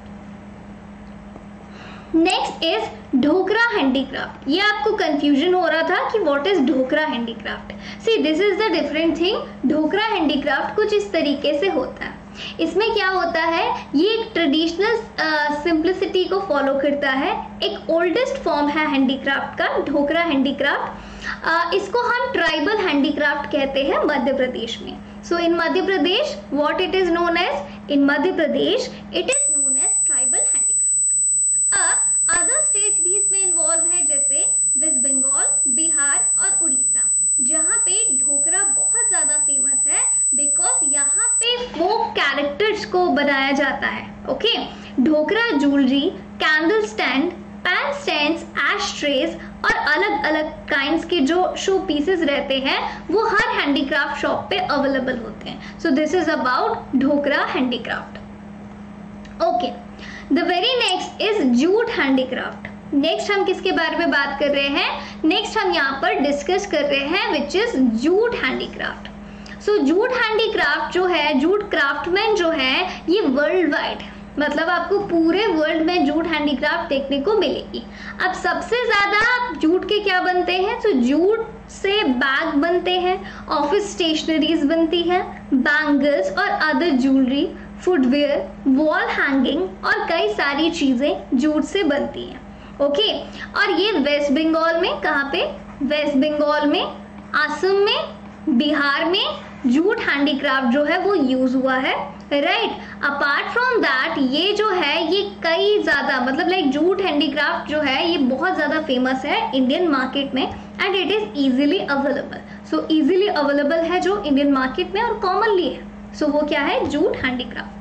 Next is Dhokra handicraft. ये आपको कंफ्यूजन हो रहा था कि what is Dhokra handicraft. See this is the different thing. Dhokra handicraft कुछ इस तरीके से होता है। इसमें क्या होता है? ये एक ट्रेडिशनल सिंप्लिसिटी को फॉलो करता है। एक ओल्डेस्ट फॉर्म है हैंडीक्राफ्ट का, ढोकरा हैंडीक्राफ्ट। uh, इसको हम ट्राइबल हैंडीक्राफ्ट कहते हैं मध्य प्रदेश में। So in Madhya Pradesh what it is known as? In Madhya Pradesh it is known as tribal handicraft. अब अदर स्टेट्स भी इसमें इन्वॉल्व है, जैसे वेस्ट बंगाल, बिहार और उड़ीसा, जहाँ पे ढोकरा बहुत ज़्यादा फेमस है बिकॉज यहाँ पे फोक कैरेक्टर्स को बनाया जाता है। Okay, Dhokra jewellery, candle stand, pen stands, ash trays और अलग अलग काइंड्स के जो शो पीसेस रहते हैं वो हर हैंडीक्राफ्ट शॉप पे अवेलेबल होते हैं। So this is about Dhokra handicraft. Okay, the very next is jute handicraft. Next हम किसके बारे में बात कर रहे हैं? नेक्स्ट हम यहाँ पर डिस्कस कर रहे हैं which is jute handicraft. So jute handicraft जो है, जूट क्राफ्टमैन जो है, ये वर्ल्ड वाइड, मतलब आपको पूरे वर्ल्ड में जूट हैंडीक्राफ्ट देखने को मिलेगी। अब सबसे ज्यादा जूट के क्या बनते हैं? तो जूट से बैग बनते हैं, ऑफिस स्टेशनरीज बनती है, बैंगल्स और other jewellery, footwear, wall hanging और कई सारी चीजें जूट से बनती हैं। ओके, और ये वेस्ट बंगाल में, कहाँ पे? वेस्ट बंगाल में, असम में, बिहार में जूट हैंडीक्राफ्ट जो है वो यूज हुआ है, राइट। अपार्ट फ्रॉम दैट ये जो है ये कई ज्यादा, मतलब लाइक जूट हैंडीक्राफ्ट जो है ये बहुत ज्यादा फेमस है इंडियन मार्केट में and it is easily available. So easily available है जो इंडियन मार्केट में और कॉमनली है। सो so, वो क्या है? Jute handicraft.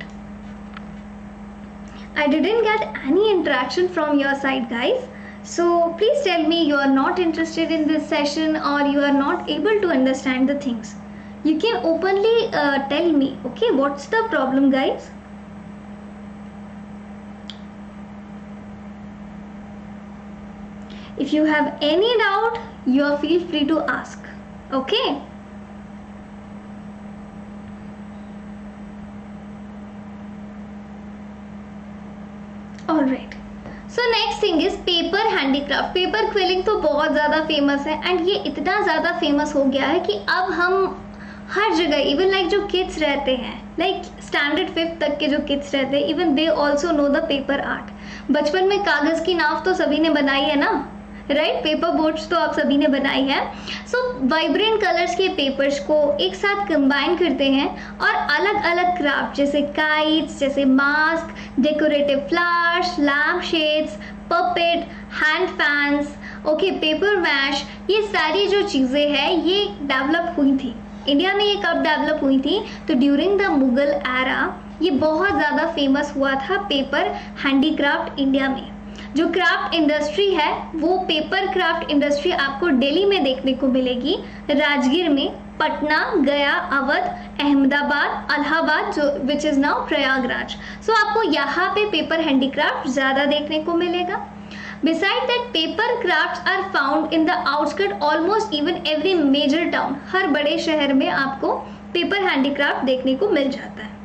I didn't get any interaction from your side, guys. So please tell me you are not interested in this session or you are not able to understand the things. You can openly uh, tell me, okay, what's the problem, guys? If you have any doubt, you are feel free to ask, okay? Alright. So next thing is paper handicraft. Paper quilling तो बहुत ज़्यादा famous है and ये इतना ज़्यादा famous हो गया है कि अब हम हर जगह, इवन लाइक जो किड्स रहते हैं, लाइक स्टैंडर्ड फिफ्थ तक के जो किड्स रहते हैं, even they also know the paper art. बचपन में कागज़ की नाव तो सभी ने बनाई है ना, राइट। पेपर बोट्स तो आप सभी ने बनाई है। सो वाइब्रेंट कलर्स के पेपर्स को एक साथ कंबाइन करते हैं और अलग अलग क्राफ्ट जैसे काइट्स, जैसे mask, decorative flowers, lamp shades, puppet, hand fans, okay, paper mache, ये सारी जो चीज़ें हैं ये डेवलप हुई थी इंडिया में। ये कब डेवलप हुई थी? तो ड्यूरिंग द मुगल एरा ये बहुत ज़्यादा फेमस हुआ था पेपर हैंडीक्राफ्ट इंडिया में। जो क्राफ्ट इंडस्ट्री है वो पेपर क्राफ्ट इंडस्ट्री आपको दिल्ली में देखने को मिलेगी, राजगीर में, पटना, गया, अवध, अहमदाबाद, इलाहाबाद जो which is now Prayagraj. So आपको यहाँ पे पेपर हैंडीक्राफ्ट ज़्यादा देखने को मिलेगा। Besides that, paper crafts are found in the outskirts almost even every major town. हर बड़े शहर में आपको पेपर हैंडीक्राफ्ट देखने को मिल जाता है।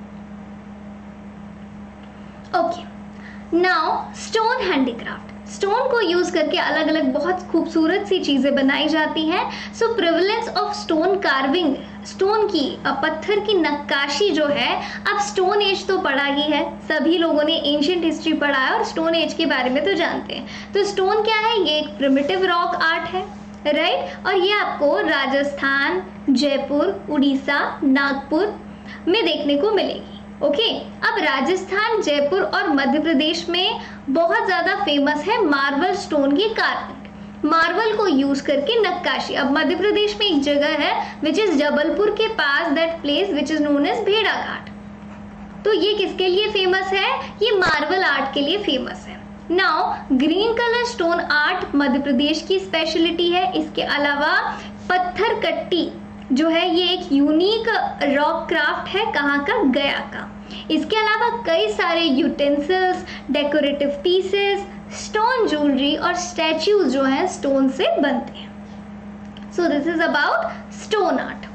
Okay, now stone handicraft. Stone को यूज करके अलग अलग बहुत खूबसूरत सी चीजें बनाई जाती हैं। So prevalence of stone carving, stone की, पत्थर की नक्काशी जो है, अब स्टोन एज तो पढ़ा ही है, सभी लोगों ने एंशिएंट हिस्ट्री पढ़ा है और स्टोन एज के बारे में तो जानते हैं। तो स्टोन क्या है? ये एक प्रिमिटिव रॉक आर्ट है, राइट। और ये आपको राजस्थान, जयपुर, उड़ीसा, नागपुर में देखने को मिलेगी। ओके okay, अब राजस्थान, जयपुर और मध्य प्रदेश में बहुत ज्यादा फेमस है मार्बल स्टोन की कार्विंग, मार्बल को यूज करके नक्काशी। अब मध्य प्रदेश में एक जगह है विच इज जबलपुर के पास, that place which is known as Bheda Ghat. तो ये किसके लिए फेमस है? ये मार्बल आर्ट के लिए फेमस है। Now green colour stone art Madhya Pradesh की स्पेशलिटी है। इसके अलावा पत्थर कट्टी जो है ये एक यूनिक रॉक क्राफ्ट है, कहाँ का? गया का। इसके अलावा कई सारे utensils, decorative pieces, stone jewellery और स्टैच्यूज जो हैं स्टोन से बनते हैं। So this is about stone art.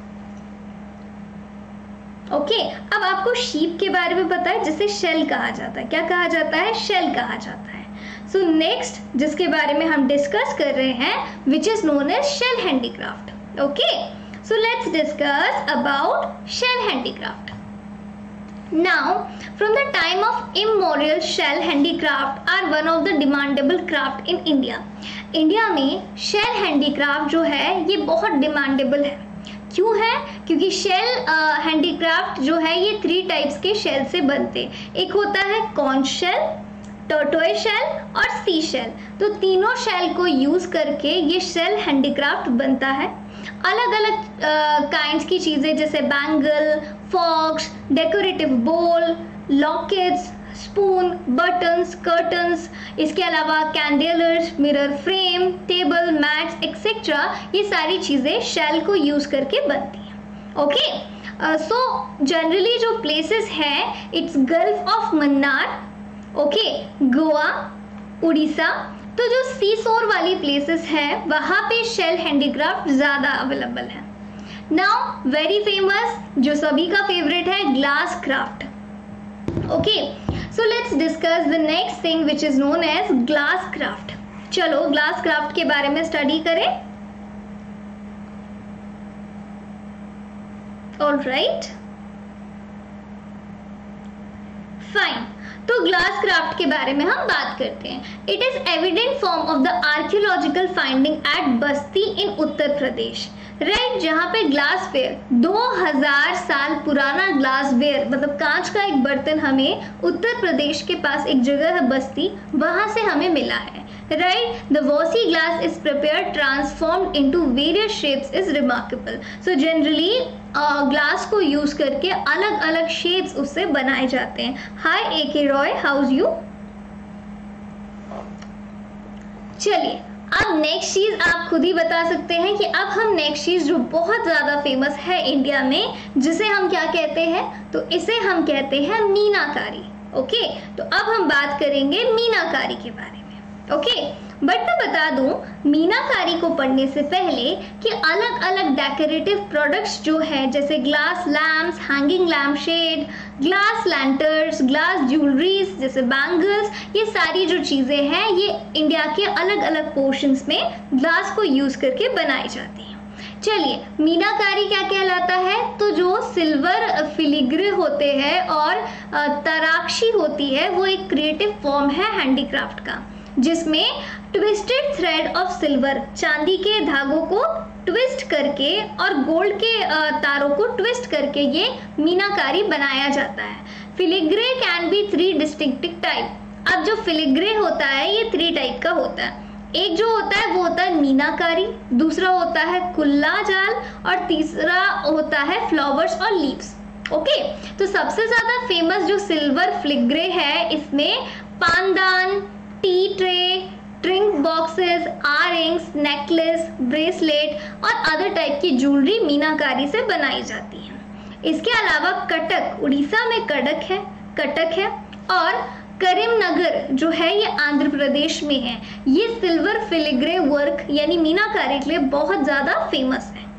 Okay, अब आपको शीप के बारे में पता है जिसे शेल कहा जाता है। क्या कहा जाता है? शेल कहा जाता है। सो नेक्स्ट जिसके बारे में हम डिस्कस कर रहे हैं which is known as shell handicraft. Okay, so let's discuss about shell handicraft. Now, from the time of immemorial, shell handicraft are one of the demandable craft in India. India में shell handicraft जो है ये बहुत demandable है। क्यों है? क्योंकि shell handicraft जो है ये थ्री टाइप्स के शेल से बनते हैं। एक होता है कॉन्च शेल, टर्टोइज शेल और सी शेल। तो तीनों शेल को यूज करके ये शेल हैंडीक्राफ्ट बनता है। अलग अलग काइंड्स की चीज़ें जैसे bangle, forks, decorative bowl, lockets, spoon, buttons, curtains, इसके अलावा कैंडेलर्स, mirror frame, table, mats etcetera, ये सारी चीज़ें शेल को यूज करके बनती हैं। ओके, सो जनरली जो प्लेसेस हैं, it's gulf of Mannar, okay, Goa, Orissa. तो जो सी शोर वाली प्लेसेस है वहाँ पे शेल हैंडीक्राफ्ट ज़्यादा अवेलेबल है। नाउ वेरी फेमस, जो सभी का फेवरेट है, glass craft. Okay, so let's discuss the next thing which is known as glass craft. चलो ग्लास क्राफ्ट के बारे में स्टडी करें। Alright, fine. तो ग्लास क्राफ्ट के बारे में हम बात करते हैं। It is evident form of the archaeological finding at Basti in Uttar Pradesh, right right, जहाँ पे ग्लास वेयर दो हज़ार साल पुराना ग्लास वेयर मतलब कांच का एक बर्तन हमें उत्तर प्रदेश के पास एक जगह है बस्ती, वहां से हमें मिला है, राइट। द वॉसी glass is prepared transformed into various shapes is remarkable. So generally glass को यूज करके अलग अलग शेप्स उससे बनाए जाते हैं। हाय ए के रॉय, हाउस यू। चलिए अब नेक्स्ट चीज आप खुद ही बता सकते हैं कि अब हम नेक्स्ट चीज जो बहुत ज्यादा फेमस है इंडिया में, जिसे हम क्या कहते हैं, तो इसे हम कहते हैं मीनाकारी। ओके, तो अब हम बात करेंगे मीनाकारी के बारे में। ओके, बट मैं बता दूं मीनाकारी को पढ़ने से पहले कि अलग अलग डेकोरेटिव प्रोडक्ट्स जो है जैसे glass lamps, hanging lamp shade, glass lanterns, glass jewelleries जैसे बैंगल्स, ये सारी जो चीजें हैं ये इंडिया के अलग अलग पोर्शंस में ग्लास को यूज करके बनाई जाती हैं। चलिए मीनाकारी क्या कहलाता है, तो जो सिल्वर फिलिग्रे होते हैं और तराक्षी होती है वो एक क्रिएटिव फॉर्म है हैंडीक्राफ्ट का, जिसमें ट्विस्टेड थ्रेड ऑफ सिल्वर, चांदी के धागों को ट्विस्ट करके और गोल्ड के तारों को ट्विस्ट करके ये मीनाकारी बनाया जाता है। Filigree can be three distinctive type. अब जो फिलिग्रे होता है ये थ्री टाइप का होता है। एक जो होता है वो होता है मीनाकारी, दूसरा होता है कुल्ला जाल और तीसरा होता है फ्लावर्स और लीव्स। ओके, तो सबसे ज्यादा फेमस जो सिल्वर फिलिग्रे है इसमें पानदान, tea tray, drink boxes, earrings, necklace, bracelet और अदर टाइप की ज्वेलरी मीनाकारी से बनाई जाती है। इसके अलावा कटक, उड़ीसा में कटक है कटक है और करीमनगर जो है ये आंध्र प्रदेश में है। ये सिल्वर फिलिग्रे वर्क यानी मीनाकारी के लिए बहुत ज्यादा फेमस है।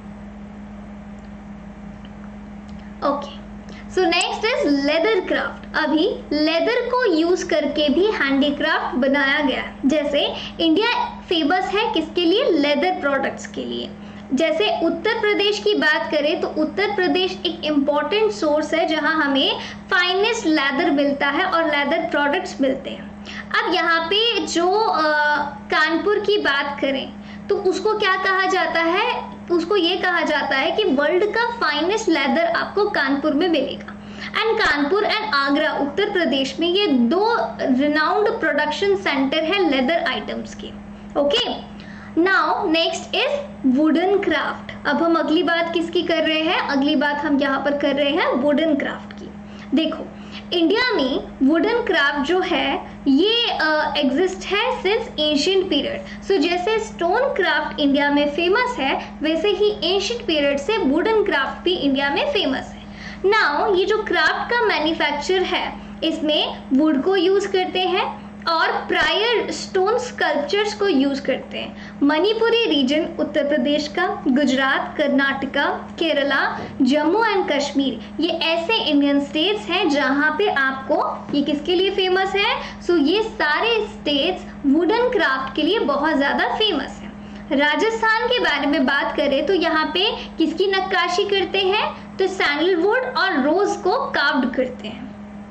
Okay, so next is leather craft. अभी लेदर को यूज करके भी हैंडीक्राफ्ट बनाया गया, जैसे इंडिया फेमस है किसके लिए, लेदर प्रोडक्ट्स के लिए। जैसे उत्तर प्रदेश की बात करें तो उत्तर प्रदेश एक इम्पॉर्टेंट सोर्स है जहां हमें फाइनेस्ट लेदर मिलता है और लेदर प्रोडक्ट्स मिलते हैं। अब यहाँ पे जो आ, कानपुर की बात करें तो उसको क्या कहा जाता है, उसको ये कहा जाता है कि वर्ल्ड का फाइनेस्ट लेदर आपको कानपुर में मिलेगा। एंड कानपुर एंड आगरा उत्तर प्रदेश में ये दो रिनाउंड प्रोडक्शन सेंटर है लेदर आइटम्स के। Okay, now next is wooden craft. अब हम अगली बात किसकी कर रहे हैं, अगली बात हम यहाँ पर कर रहे हैं वुडन क्राफ्ट की। देखो इंडिया में वुडन क्राफ्ट जो है ये एग्जिस्ट uh, है सिंस एंशिएंट पीरियड। सो जैसे स्टोन क्राफ्ट इंडिया में फेमस है वैसे ही एंशिएंट पीरियड से वुडन क्राफ्ट भी इंडिया में फेमस है। नाउ ये जो क्राफ्ट का मैन्युफैक्चर है इसमें वुड को यूज करते हैं और प्रायर स्टोन स्कल्पचर्स को यूज करते हैं। मणिपुरी रीजन उत्तर प्रदेश का, गुजरात, कर्नाटका, केरला, जम्मू एंड कश्मीर, ये ऐसे इंडियन स्टेट्स हैं जहां पे आपको ये किसके लिए फेमस है, सो so ये सारे स्टेट्स वुडन क्राफ्ट के लिए बहुत ज्यादा फेमस है। राजस्थान के बारे में बात करें तो यहाँ पे किसकी नक्काशी करते हैं, तो सैंडलवुड और रोज को कार्व्ड करते हैं।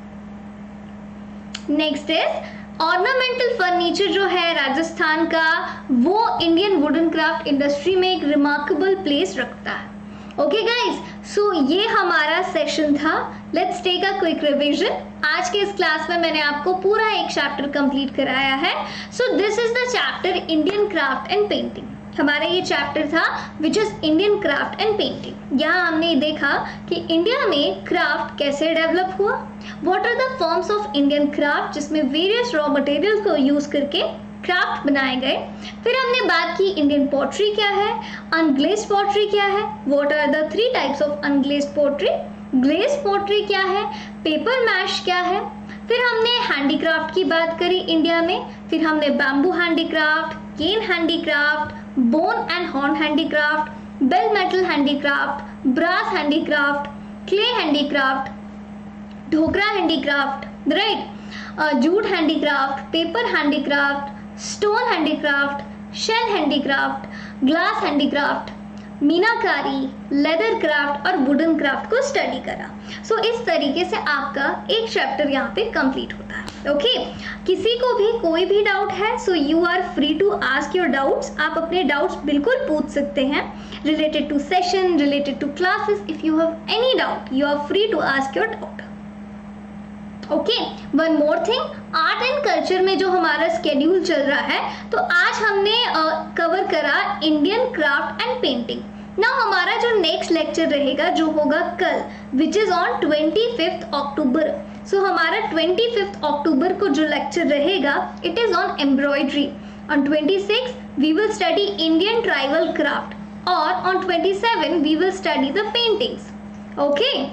नेक्स्ट इज ऑर्नामेंटल फर्नीचर जो है राजस्थान का वो इंडियन वुडन क्राफ्ट इंडस्ट्री में एक रिमार्केबल प्लेस रखता है। ओके गाइस, सो ये हमारा सेशन था। Let's take a quick revision. आज के इस क्लास में मैंने आपको पूरा एक चैप्टर कंप्लीट कराया है। So this is the chapter Indian craft and painting. हमारा ये चैप्टर था which is Indian craft and painting. यहाँ हमने देखा कि इंडिया में क्राफ्ट कैसे डेवलप हुआ, what are the forms of Indian craft जिसमें वेरियस रॉ मटेरियल्स को यूज करके क्राफ्ट बनाए गए। फिर हमने बात की इंडियन पॉटरी क्या है, अनग्लेज्ड पॉटरी क्या है, what are the three types of unglazed pottery, glazed pottery क्या है, पेपर मैश क्या है, फिर हमने हैंडीक्राफ्ट की बात करी इंडिया में, फिर हमने bamboo handicraft, cane handicraft, bone and horn handicraft, bell metal handicraft, brass handicraft, clay handicraft, Dhokra handicraft, right, jute handicraft, paper handicraft, stone handicraft, shell handicraft, glass handicraft, meenakari, leather craft और wooden craft को study करा। So so, इस तरीके से आपका एक chapter यहाँ पे कंप्लीट होता है। Okay okay? किसी को भी कोई भी डाउट है, so you are free to ask your doubts. आप अपने डाउट्स बिल्कुल पूछ सकते हैं related to session, related to classes. If you have any doubt, you are free to ask your doubt. Okay, one more thing, art and culture में जो हमारा schedule चल रहा है, तो आज हमने कवर uh, करा Indian craft and painting. Now हमारा जो नेक्स्ट लेक्चर रहेगा, जो होगा कल, which is on twenty fifth October. So हमारा ट्वेंटी फिफ्थ अक्टूबर को जो लेक्चर रहेगा, it is on embroidery. On twenty six we will study Indian tribal craft और on twenty seven we will study the paintings. Okay,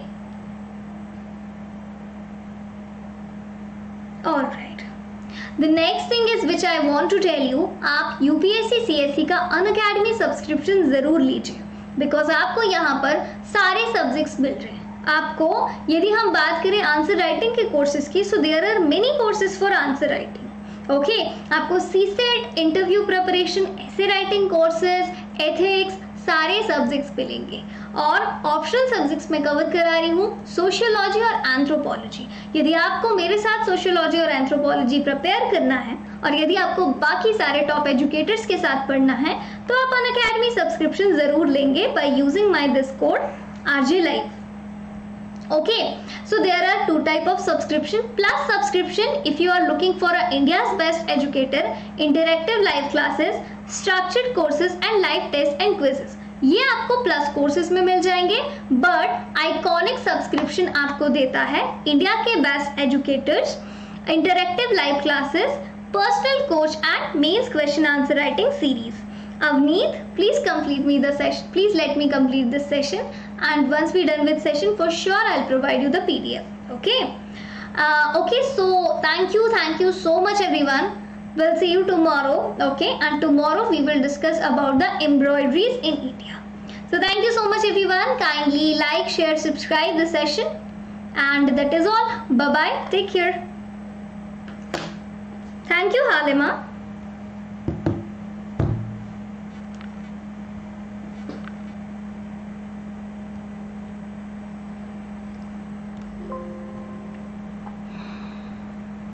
Alright. The next thing is which I want to tell you, आप U P S C C S E का Unacademy subscription जरूर लीजिए, because आपको यहाँ पर सारे subjects मिल रहे हैं। आपको यदि हम बात करें आंसर राइटिंग के कोर्सेज की, so there are many courses for answer writing. Okay, आपको सी सेट, इंटरव्यू प्रिपरेशन, ऐसे राइटिंग कोर्सेज, एथिक्स, सारे सब्जेक्ट्स मिलेंगे। और ऑप्शनल सब्जेक्ट्स में कवर करा रही हूँ सोशियोलॉजी और एंथ्रोपोलॉजी। यदि आपको मेरे साथ सोशियोलॉजी और एंथ्रोपोलॉजी प्रिपेयर करना है, और यदि आपको बाकी सारे टॉप एजुकेटर्स के साथ पढ़ना है, तो आप अनअकैडमी सब्सक्रिप्शन जरूर लेंगे by using my this code R J live. Okay, so there are two type of subscription. Plus subscription if you are looking for a India's best educator, interactive live classes, structured courses and live tests and quizzes. ये आपको plus courses में मिल जाएंगे। But iconic subscription आपको देता है India के best educators, interactive live classes, personal coach and mains question answer writing series. Avneet, please complete me the session. Please let me complete this session, and once we done with session, for sure I'll provide you the P D F. Okay. Uh, okay. So thank you, thank you so much, everyone. We'll see you tomorrow. Okay, and tomorrow we will discuss about the embroideries in India. So thank you so much, everyone. Kindly like, share, subscribe the session, and that is all. Bye bye. Take care. Thank you, Halima.